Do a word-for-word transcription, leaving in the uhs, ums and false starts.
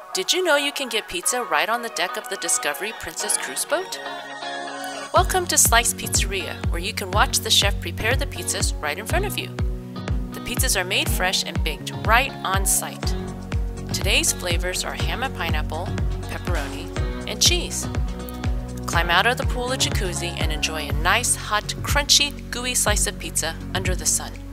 Did you know you can get pizza right on the deck of the Discovery Princess cruise boat? Welcome to Slice Pizzeria, where you can watch the chef prepare the pizzas right in front of you. The pizzas are made fresh and baked right on site. Today's flavors are ham and pineapple, pepperoni, and cheese. Climb out of the pool or jacuzzi and enjoy a nice, hot, crunchy, gooey slice of pizza under the sun.